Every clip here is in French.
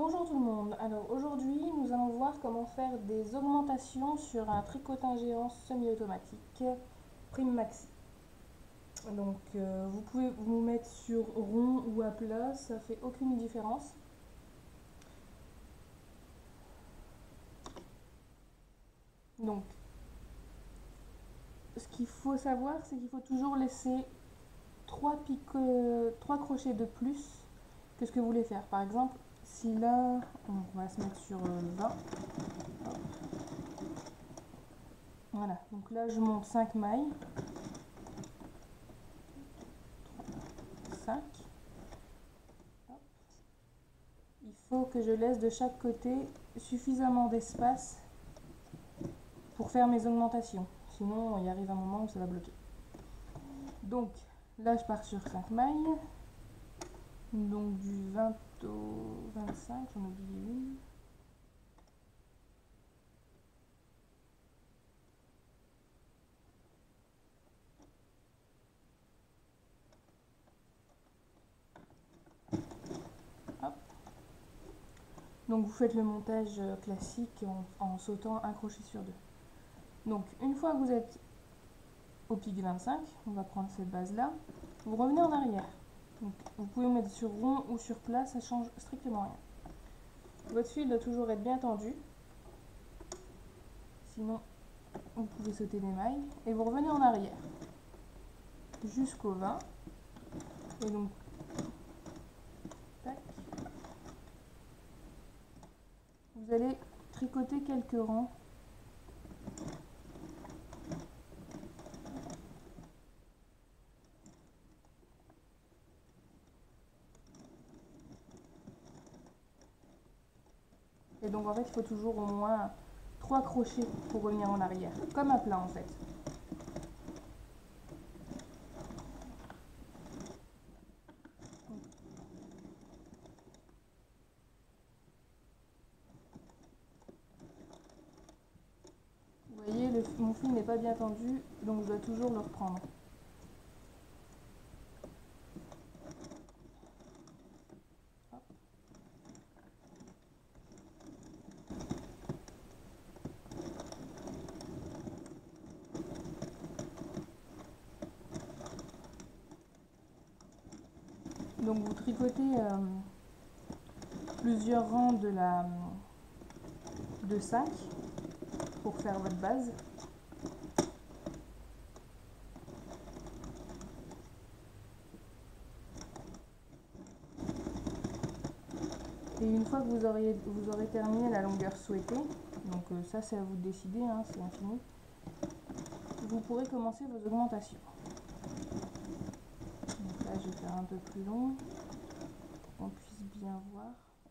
Bonjour tout le monde, alors aujourd'hui nous allons voir comment faire des augmentations sur un tricotin géant semi-automatique Prime Maxi. Donc vous pouvez vous mettre sur rond ou à plat, ça fait aucune différence. Donc ce qu'il faut savoir, c'est qu'il faut toujours laisser 3 crochets de plus que ce que vous voulez faire. Par exemple, si là, on va se mettre sur 20. Hop. Voilà, donc là je monte 5 mailles. 5. Hop. Il faut que je laisse de chaque côté suffisamment d'espace pour faire mes augmentations. Sinon, il arrive un moment où ça va bloquer. Donc, là, je pars sur 5 mailles. Donc, du 20 au 25, j'en ai oublié une. Hop. Donc, vous faites le montage classique en sautant un crochet sur deux. Donc, une fois que vous êtes au pic 25, on va prendre cette base-là, vous revenez en arrière. Donc, vous pouvez mettre sur rond ou sur plat, ça change strictement rien. Votre fil doit toujours être bien tendu, sinon vous pouvez sauter des mailles. Et vous revenez en arrière jusqu'au 20. Et donc, tac, vous allez tricoter quelques rangs. Et donc en fait, il faut toujours au moins 3 crochets pour revenir en arrière, comme à plat en fait. Vous voyez, mon fil n'est pas bien tendu, donc je dois toujours le reprendre. Hop. Donc vous tricotez plusieurs rangs de 5 pour faire votre base. Et une fois que vous aurez terminé la longueur souhaitée, donc ça c'est à vous de décider, hein, c'est infini, vous pourrez commencer vos augmentations. Donc là je vais faire un peu plus long, pour qu'on puisse bien voir.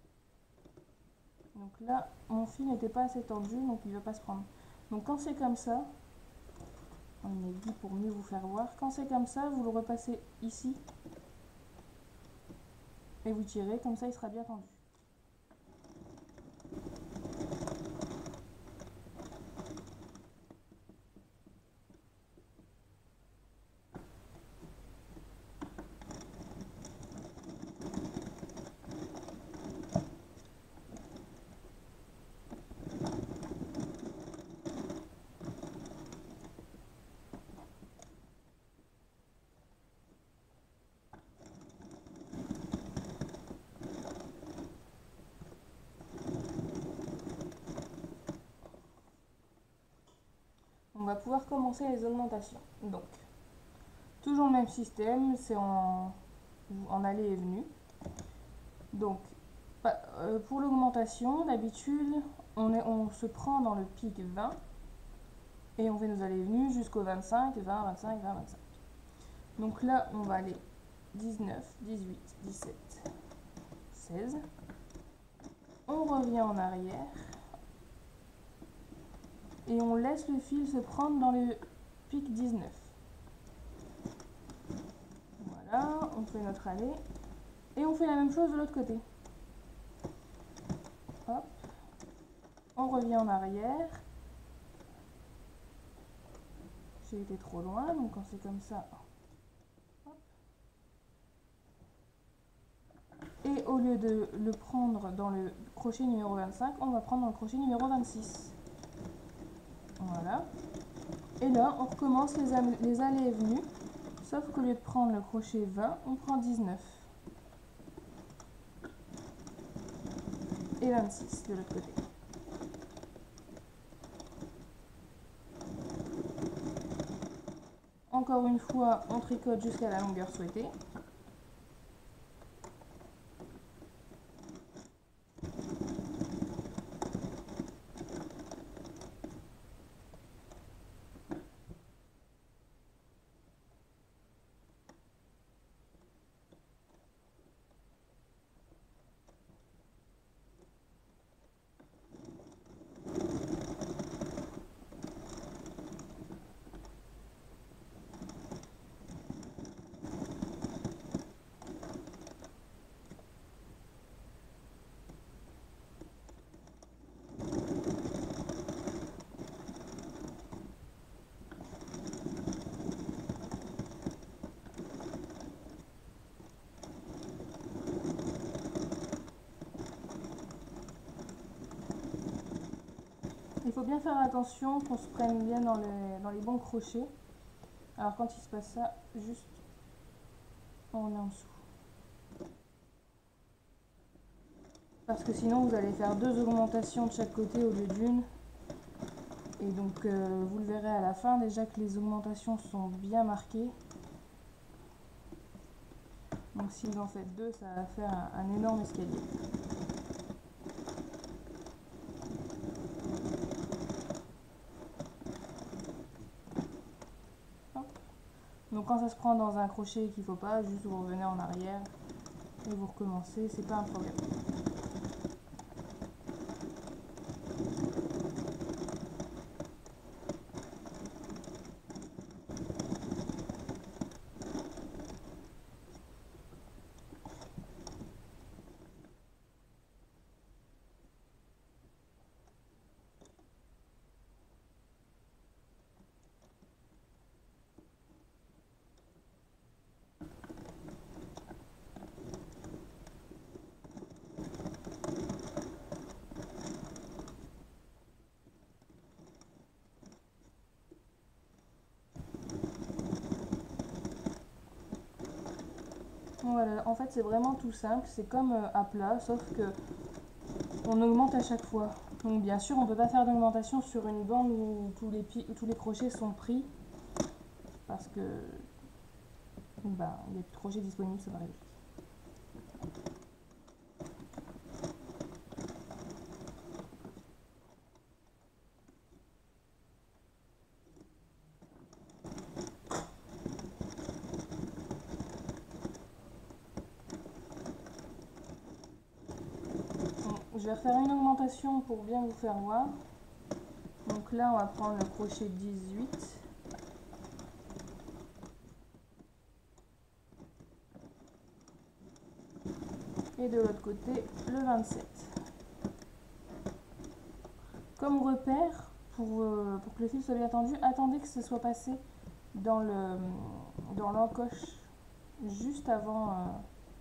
Donc là mon fil n'était pas assez tendu, donc il ne va pas se prendre. Donc quand c'est comme ça, on est dit pour mieux vous faire voir, quand c'est comme ça, vous le repassez ici, et vous tirez, comme ça il sera bien tendu. On va pouvoir commencer les augmentations. Donc, toujours le même système, c'est en aller et venu. Donc, pour l'augmentation, d'habitude, on se prend dans le pic 20 et on fait nos allées et venues jusqu'au 25, 20, 25, 20, 25. Donc là, on va aller 19, 18, 17, 16. On revient en arrière et on laisse le fil se prendre dans le pic 19. Voilà, on fait notre allée et on fait la même chose de l'autre côté. Hop, on revient en arrière. J'ai été trop loin, donc quand c'est comme ça, hop. Et au lieu de le prendre dans le crochet numéro 25, on va prendre dans le crochet numéro 26. Voilà. Et là, on recommence les allées et venues, sauf qu'au lieu de prendre le crochet 20, on prend 19. Et 26 de l'autre côté. Encore une fois, on tricote jusqu'à la longueur souhaitée. Il faut bien faire attention qu'on se prenne bien dans les bons crochets. Alors quand il se passe ça, juste on est en dessous. Parce que sinon vous allez faire 2 augmentations de chaque côté au lieu d'une. Et donc vous le verrez à la fin déjà que les augmentations sont bien marquées. Donc si vous en faites 2, ça va faire un énorme escalier. Donc quand ça se prend dans un crochet qu'il ne faut pas, juste vous revenez en arrière et vous recommencez, c'est pas un problème. Voilà, en fait c'est vraiment tout simple, c'est comme à plat, sauf que on augmente à chaque fois. Donc bien sûr on ne peut pas faire d'augmentation sur une bande où tous les crochets sont pris, parce que il n'y a plus de crochets disponibles, ça va arriver. Je vais refaire une augmentation pour bien vous faire voir. Donc là, on va prendre le crochet 18. Et de l'autre côté, le 27. Comme repère, pour que le fil soit bien tendu, attendez que ce soit passé dans l'encoche juste avant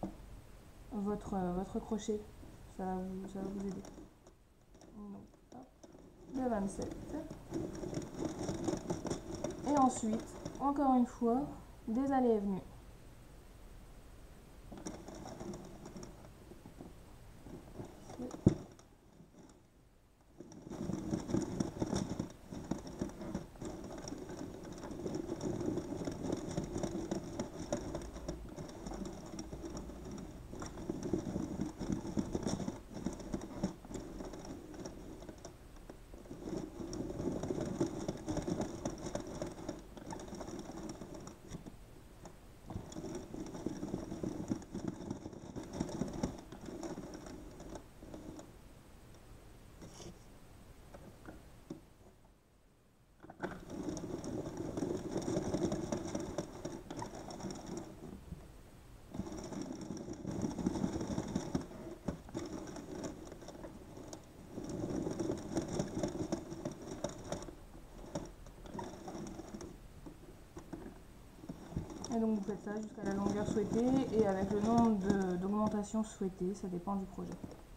votre crochet. Ça va vous aider. Donc, hop, le 27. Et ensuite, encore une fois, des allées et venues. donc vous faites ça jusqu'à la longueur souhaitée et avec le nombre d'augmentations souhaitées, ça dépend du projet.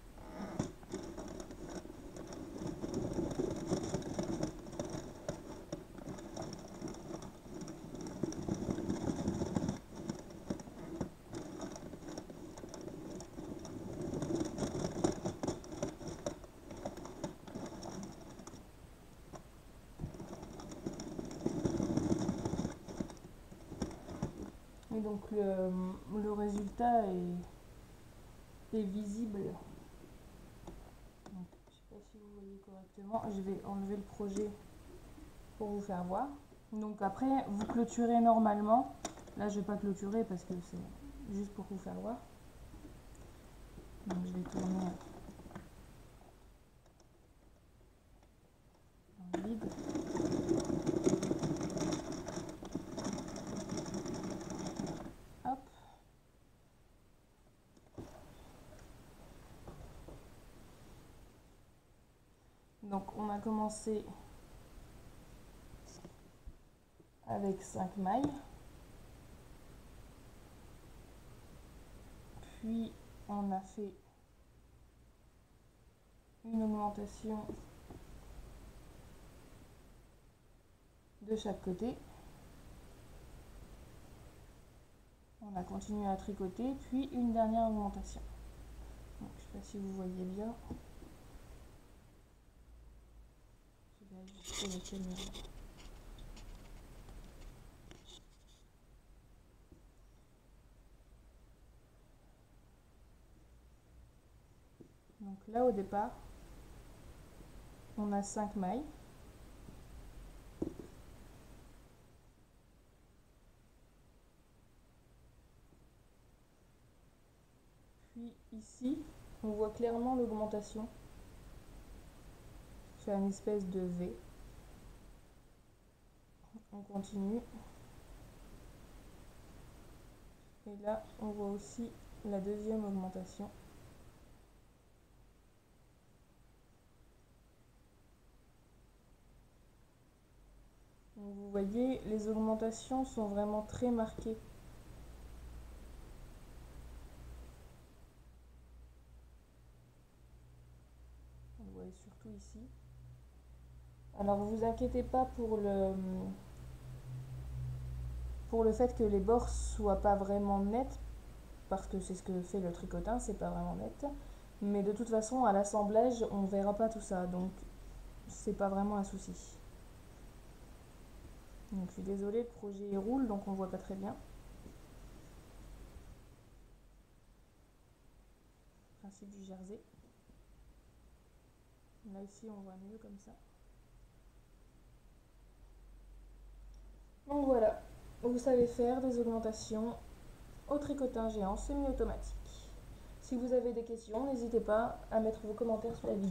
Et donc le résultat est visible. Donc, je ne sais pas si vous voyez correctement. Je vais enlever le projet pour vous faire voir. Donc après, vous clôturez normalement. Là, je ne vais pas clôturer parce que c'est juste pour vous faire voir. Donc je vais tourner dans le vide. Hop. Donc on a commencé avec 5 mailles. Puis on a fait une augmentation de chaque côté. On a continué à tricoter, puis une dernière augmentation. Donc, je ne sais pas si vous voyez bien. Je vais ajuster la caméra. Donc là au départ, on a 5 mailles. Puis ici, on voit clairement l'augmentation. C'est une espèce de V. On continue. Et là, on voit aussi la deuxième augmentation. Donc vous voyez, les augmentations sont vraiment très marquées. Vous voyez surtout ici. Alors vous inquiétez pas pour le fait que les bords soient pas vraiment nets, parce que c'est ce que fait le tricotin, c'est pas vraiment net. Mais de toute façon, à l'assemblage, on verra pas tout ça, donc c'est pas vraiment un souci. Donc je suis désolée, le projet il roule, donc on voit pas très bien. Principe du jersey. Là ici on voit mieux comme ça. Donc voilà, vous savez faire des augmentations au tricotin géant semi-automatique. Si vous avez des questions, n'hésitez pas à mettre vos commentaires sous la vidéo.